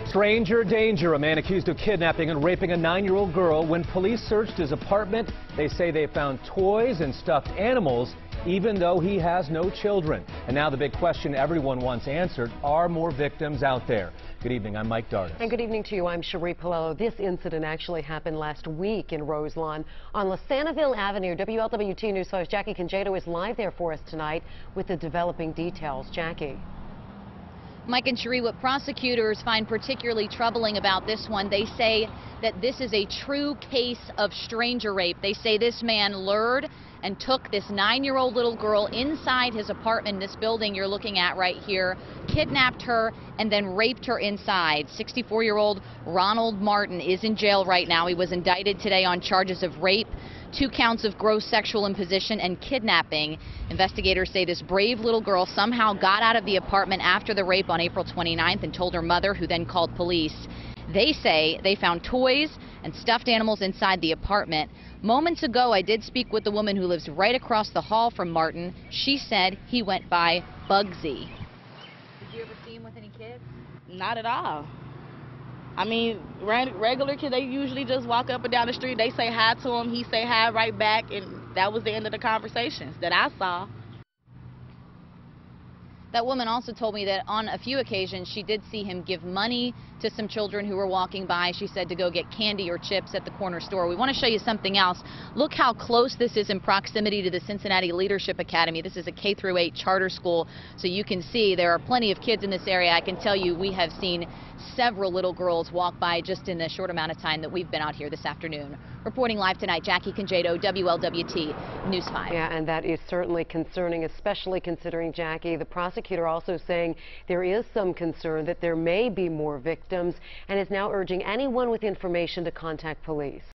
Stranger danger. A man accused of kidnapping and raping a 9-year-old girl. When police searched his apartment, they say they found toys and stuffed animals, even though he has no children. And now the big question everyone wants answered: are more victims out there? Good evening, I'm Mike Dardis. And good evening to you, I'm Cherie Palello. This incident actually happened last week in Roselawn on Lasanaville Avenue. WLWT News 5's Jackie Congedo is live there for us tonight with the developing details. Jackie. Mike and Cherie, what prosecutors find particularly troubling about this one, they say that this is a true case of stranger rape. They say this man lured and took this 9-year-old little girl inside his apartment, this building you're looking at right here, kidnapped her and then raped her inside. 64-year-old Ronald Martin is in jail right now. He was indicted today on charges of rape, 2 counts of gross sexual imposition and kidnapping. Investigators say this brave little girl somehow got out of the apartment after the rape on April 29th and told her mother, who then called police. They say they found toys and stuffed animals inside the apartment. Moments ago, I did speak with the woman who lives right across the hall from Martin. She said he went by Bugsy. Did you ever see him with any kids? Not at all. I mean, regular kids, they usually just walk up and down the street. They say hi to him, he say hi right back, and that was the end of the conversations that I saw. That woman also told me that on a few occasions she did see him give money to some children who were walking by. She said to go get candy or chips at the corner store. We want to show you something else. Look how close this is in proximity to the Cincinnati Leadership Academy. This is a K-8 charter school, so you can see there are plenty of kids in this area. I can tell you we have seen several little girls walk by just in the short amount of time that we've been out here this afternoon. Reporting live tonight, Jackie Congedo, WLWT News 5. Yeah, and that is certainly concerning, especially considering, Jackie, the prosecutor also saying there is some concern that there may be more victims and is now urging anyone with information to contact police.